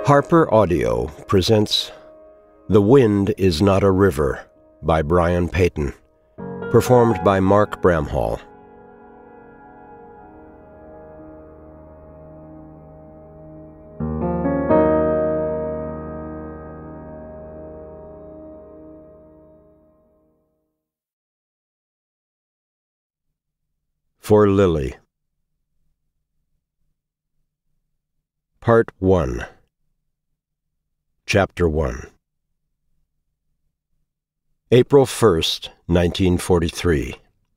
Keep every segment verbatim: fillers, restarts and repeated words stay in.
Harper Audio presents The Wind is Not a River by Brian Payton, performed by Mark Bramhall. For Lily. Part one. Chapter one. April first, nineteen forty-three.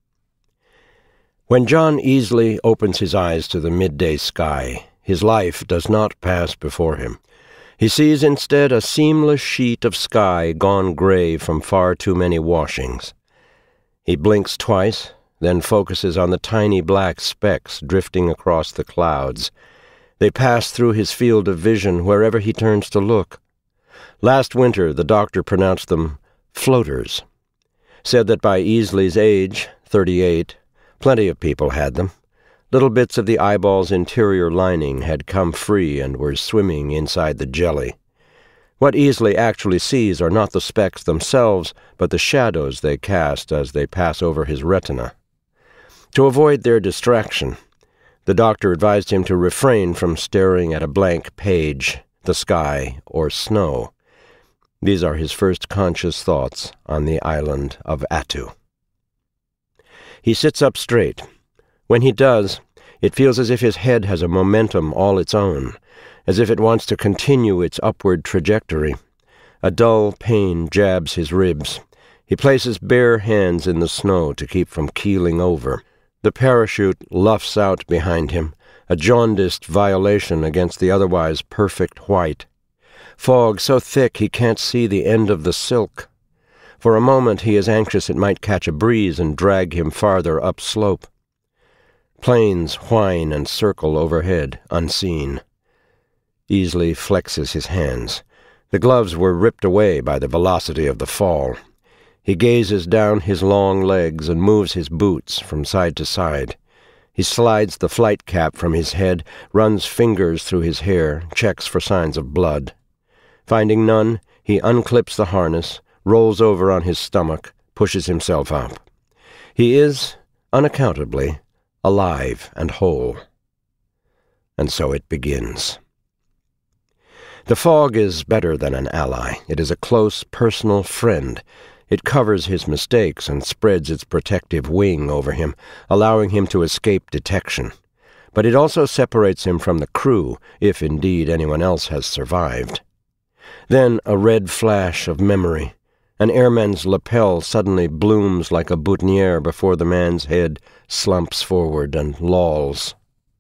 When John Easley opens his eyes to the midday sky, his life does not pass before him. He sees instead a seamless sheet of sky gone gray from far too many washings. He blinks twice, then focuses on the tiny black specks drifting across the clouds. They pass through his field of vision wherever he turns to look. Last winter, the doctor pronounced them floaters, said that by Easley's age, thirty-eight, plenty of people had them. Little bits of the eyeball's interior lining had come free and were swimming inside the jelly. What Easley actually sees are not the specks themselves, but the shadows they cast as they pass over his retina. To avoid their distraction, the doctor advised him to refrain from staring at a blank page, the sky, or snow. These are his first conscious thoughts on the island of Attu. He sits up straight. When he does, it feels as if his head has a momentum all its own, as if it wants to continue its upward trajectory. A dull pain jabs his ribs. He places bare hands in the snow to keep from keeling over. The parachute luffs out behind him, a jaundiced violation against the otherwise perfect white. Fog so thick he can't see the end of the silk. For a moment he is anxious it might catch a breeze and drag him farther upslope. Planes whine and circle overhead, unseen. Easley flexes his hands. The gloves were ripped away by the velocity of the fall. He gazes down his long legs and moves his boots from side to side. He slides the flight cap from his head, runs fingers through his hair, checks for signs of blood. Finding none, he unclips the harness, rolls over on his stomach, pushes himself up. He is, unaccountably, alive and whole. And so it begins. The fog is better than an ally. It is a close, personal friend. It covers his mistakes and spreads its protective wing over him, allowing him to escape detection. But it also separates him from the crew, if indeed anyone else has survived. Then a red flash of memory. An airman's lapel suddenly blooms like a boutonniere before the man's head slumps forward and lolls.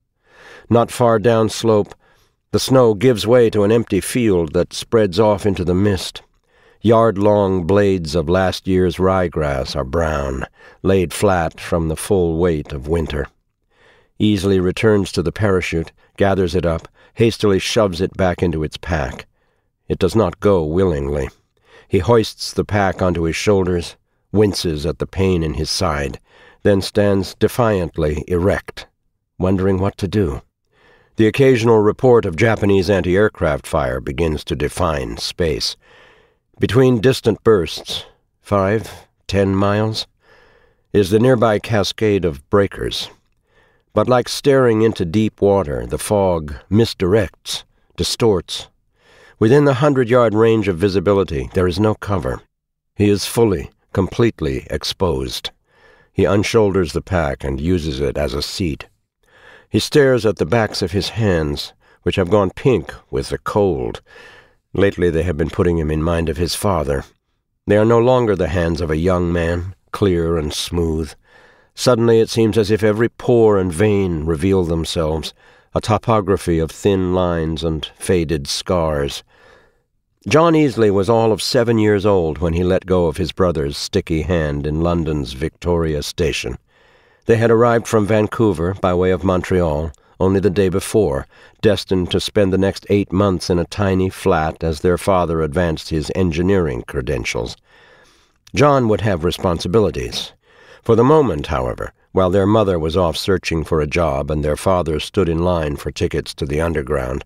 Not far downslope, the snow gives way to an empty field that spreads off into the mist. Yard-long blades of last year's ryegrass are brown, laid flat from the full weight of winter. Easley returns to the parachute, gathers it up, hastily shoves it back into its pack. It does not go willingly. He hoists the pack onto his shoulders, winces at the pain in his side, then stands defiantly erect, wondering what to do. The occasional report of Japanese anti-aircraft fire begins to define space. Between distant bursts, five, ten miles, is the nearby cascade of breakers. But like staring into deep water, the fog misdirects, distorts. Within the hundred-yard range of visibility, there is no cover. He is fully, completely exposed. He unshoulders the pack and uses it as a seat. He stares at the backs of his hands, which have gone pink with the cold. Lately they have been putting him in mind of his father. They are no longer the hands of a young man, clear and smooth. Suddenly it seems as if every pore and vein reveal themselves, a topography of thin lines and faded scars. John Easley was all of seven years old when he let go of his brother's sticky hand in London's Victoria Station. They had arrived from Vancouver by way of Montreal only the day before, destined to spend the next eight months in a tiny flat as their father advanced his engineering credentials. John would have responsibilities. For the moment, however, while their mother was off searching for a job and their father stood in line for tickets to the underground,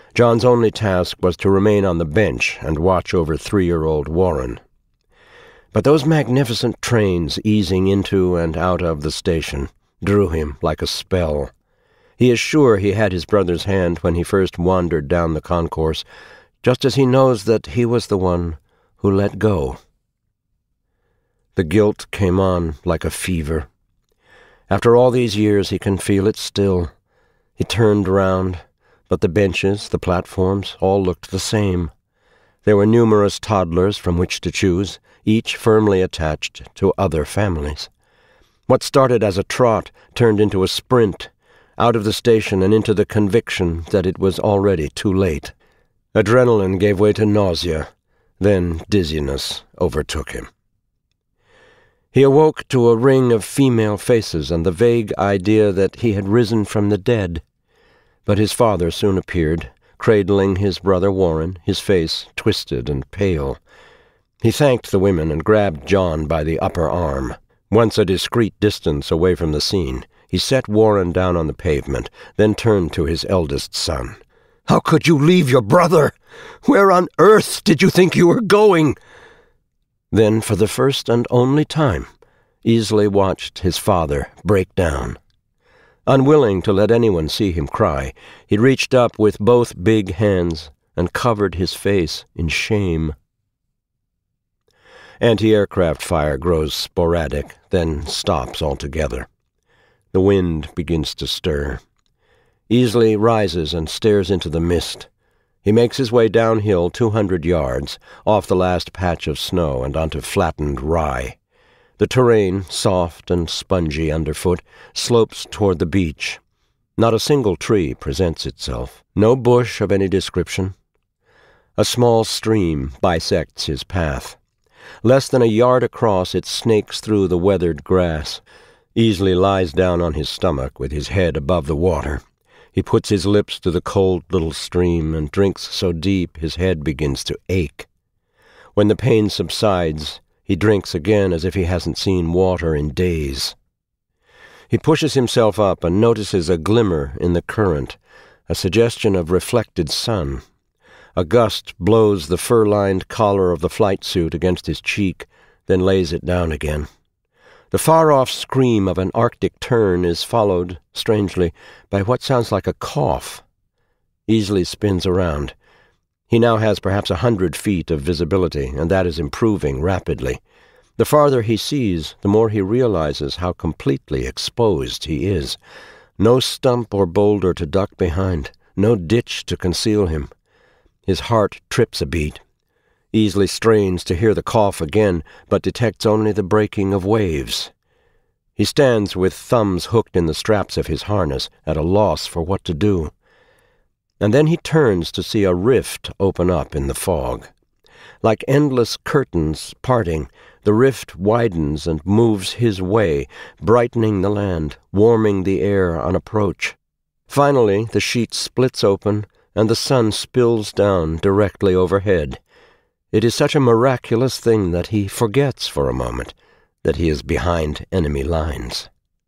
John's only task was to remain on the bench and watch over three-year-old Warren. But those magnificent trains easing into and out of the station drew him like a spell. He is sure he had his brother's hand when he first wandered down the concourse, just as he knows that he was the one who let go. The guilt came on like a fever. After all these years, he can feel it still. He turned round, but the benches, the platforms, all looked the same. There were numerous toddlers from which to choose, each firmly attached to other families. What started as a trot turned into a sprint, out of the station and into the conviction that it was already too late. Adrenaline gave way to nausea, then dizziness overtook him. He awoke to a ring of female faces and the vague idea that he had risen from the dead. But his father soon appeared, cradling his brother Warren, his face twisted and pale. He thanked the women and grabbed John by the upper arm. Once a discreet distance away from the scene, he set Warren down on the pavement, then turned to his eldest son. "How could you leave your brother? Where on earth did you think you were going?" Then, for the first and only time, Easley watched his father break down. Unwilling to let anyone see him cry, he reached up with both big hands and covered his face in shame. Anti-aircraft fire grows sporadic, then stops altogether. The wind begins to stir. Easley rises and stares into the mist. He makes his way downhill two hundred yards, off the last patch of snow and onto flattened rye. The terrain, soft and spongy underfoot, slopes toward the beach. Not a single tree presents itself, no bush of any description. A small stream bisects his path. Less than a yard across, it snakes through the weathered grass. Easley lies down on his stomach with his head above the water. He puts his lips to the cold little stream and drinks so deep his head begins to ache. When the pain subsides, he drinks again as if he hasn't seen water in days. He pushes himself up and notices a glimmer in the current, a suggestion of reflected sun. A gust blows the fur-lined collar of the flight suit against his cheek, then lays it down again. The far-off scream of an Arctic tern is followed, strangely, by what sounds like a cough. Easley spins around. He now has perhaps a hundred feet of visibility, and that is improving rapidly. The farther he sees, the more he realizes how completely exposed he is. No stump or boulder to duck behind, no ditch to conceal him. His heart trips a beat. Easley strains to hear the cough again, but detects only the breaking of waves. He stands with thumbs hooked in the straps of his harness, at a loss for what to do. And then he turns to see a rift open up in the fog. Like endless curtains parting, the rift widens and moves his way, brightening the land, warming the air on approach. Finally, the sheet splits open, and the sun spills down directly overhead. It is such a miraculous thing that he forgets for a moment that he is behind enemy lines.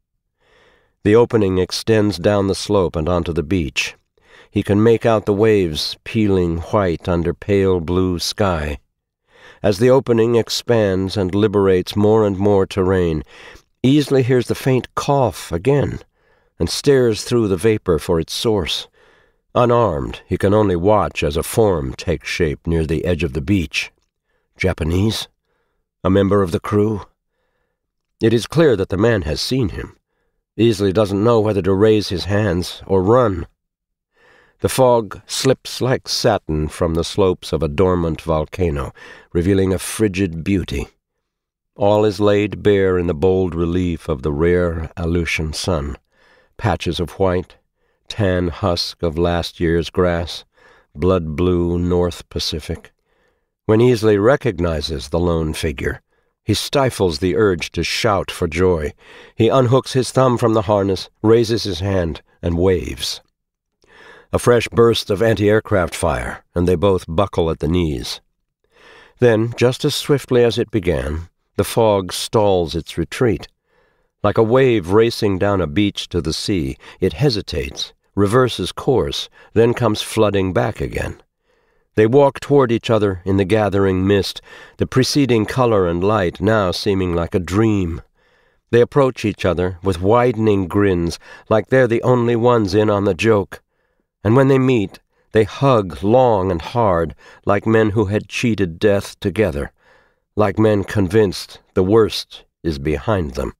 The opening extends down the slope and onto the beach. He can make out the waves peeling white under pale blue sky. As the opening expands and liberates more and more terrain, Easley hears the faint cough again and stares through the vapor for its source. Unarmed, he can only watch as a form takes shape near the edge of the beach. Japanese? A member of the crew? It is clear that the man has seen him. Easley doesn't know whether to raise his hands or run. The fog slips like satin from the slopes of a dormant volcano, revealing a frigid beauty. All is laid bare in the bold relief of the rare Aleutian sun. Patches of white, tan husk of last year's grass, blood-blue North Pacific. When Easley recognizes the lone figure, he stifles the urge to shout for joy. He unhooks his thumb from the harness, raises his hand, and waves. A fresh burst of anti-aircraft fire, and they both buckle at the knees. Then, just as swiftly as it began, the fog stalls its retreat. Like a wave racing down a beach to the sea, it hesitates, reverses course, then comes flooding back again. They walk toward each other in the gathering mist, the preceding color and light now seeming like a dream. They approach each other with widening grins, like they're the only ones in on the joke. And when they meet, they hug long and hard, like men who had cheated death together, like men convinced the worst is behind them.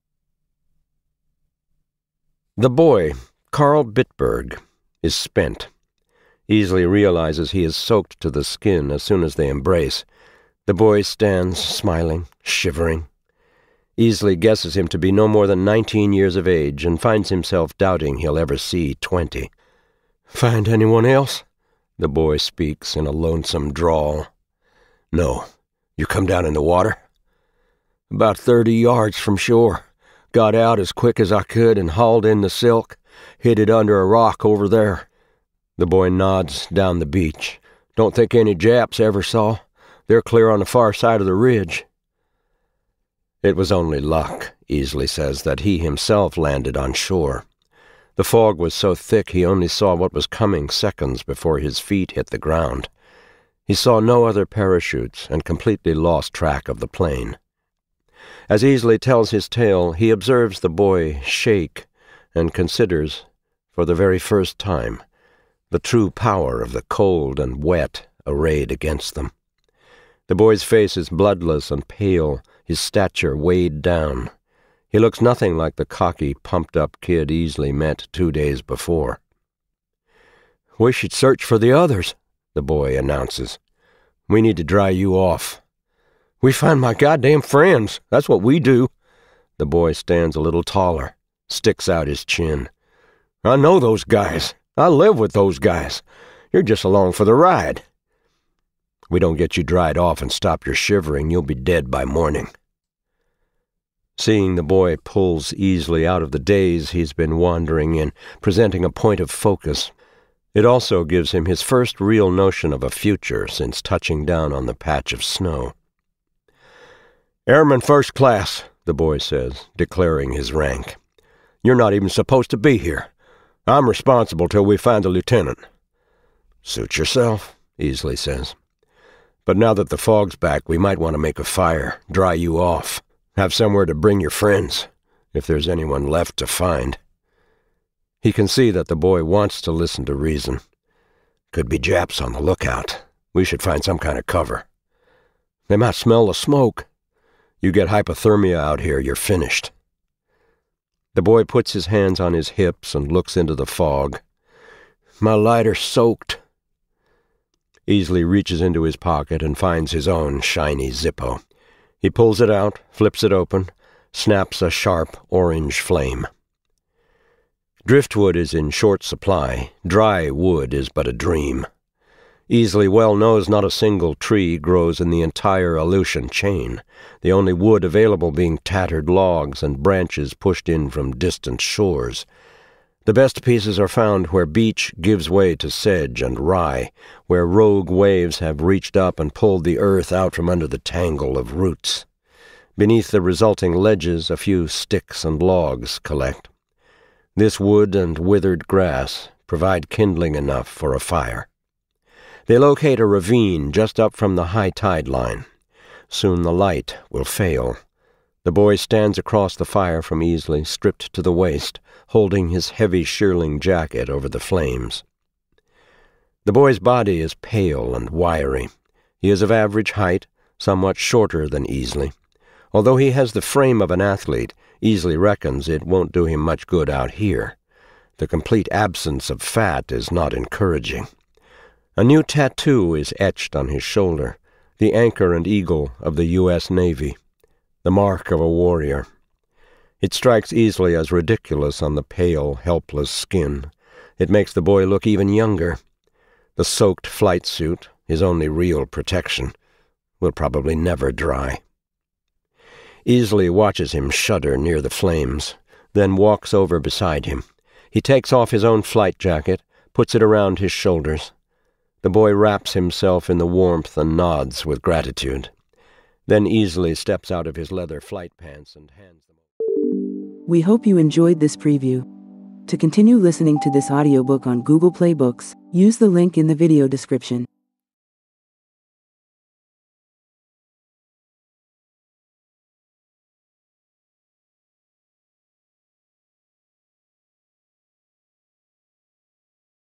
The boy, Carl Bitburg, is spent. Easley realizes he is soaked to the skin as soon as they embrace. The boy stands, smiling, shivering. Easley guesses him to be no more than nineteen years of age and finds himself doubting he'll ever see twenty. "Find anyone else?" The boy speaks in a lonesome drawl. "No. You come down in the water?" "About thirty yards from shore. Got out as quick as I could and hauled in the silk. Hid it under a rock over there." The boy nods down the beach. "Don't think any Japs ever saw. They're clear on the far side of the ridge." It was only luck, Easley says, that he himself landed on shore. The fog was so thick he only saw what was coming seconds before his feet hit the ground. He saw no other parachutes and completely lost track of the plane. As Easley tells his tale, he observes the boy shake and considers, for the very first time, the true power of the cold and wet arrayed against them. The boy's face is bloodless and pale, his stature weighed down. He looks nothing like the cocky, pumped-up kid Easley met two days before. "We should search for the others," the boy announces. "We need to dry you off." "We find my goddamn friends. That's what we do." The boy stands a little taller, sticks out his chin. "I know those guys. I live with those guys. You're just along for the ride." "We don't get you dried off and stop your shivering, you'll be dead by morning." Seeing the boy pulls Easley out of the daze he's been wandering in, presenting a point of focus. It also gives him his first real notion of a future since touching down on the patch of snow. "Airman First Class," the boy says, declaring his rank. "You're not even supposed to be here. I'm responsible till we find the lieutenant." "Suit yourself," Easley says. "But now that the fog's back, we might want to make a fire, dry you off. Have somewhere to bring your friends, if there's anyone left to find." He can see that the boy wants to listen to reason. "Could be Japs on the lookout. We should find some kind of cover." "They might smell the smoke." "You get hypothermia out here, you're finished." The boy puts his hands on his hips and looks into the fog. "My lighter's soaked." Easley reaches into his pocket and finds his own shiny Zippo. He pulls it out, flips it open, snaps a sharp orange flame. Driftwood is in short supply. Dry wood is but a dream. Easley well knows not a single tree grows in the entire Aleutian chain, the only wood available being tattered logs and branches pushed in from distant shores. The best pieces are found where beach gives way to sedge and rye, where rogue waves have reached up and pulled the earth out from under the tangle of roots. Beneath the resulting ledges, a few sticks and logs collect. This wood and withered grass provide kindling enough for a fire. They locate a ravine just up from the high tide line. Soon the light will fail. The boy stands across the fire from Easley, stripped to the waist, holding his heavy shearling jacket over the flames. The boy's body is pale and wiry. He is of average height, somewhat shorter than Easley. Although he has the frame of an athlete, Easley reckons it won't do him much good out here. The complete absence of fat is not encouraging. A new tattoo is etched on his shoulder, the anchor and eagle of the U S Navy, the mark of a warrior. It strikes Easley as ridiculous on the pale, helpless skin. It makes the boy look even younger. The soaked flight suit, his only real protection, will probably never dry. Easley watches him shudder near the flames, then walks over beside him. He takes off his own flight jacket, puts it around his shoulders. The boy wraps himself in the warmth and nods with gratitude. Then Easley steps out of his leather flight pants and hands them over. We hope you enjoyed this preview. To continue listening to this audiobook on Google Play Books, use the link in the video description.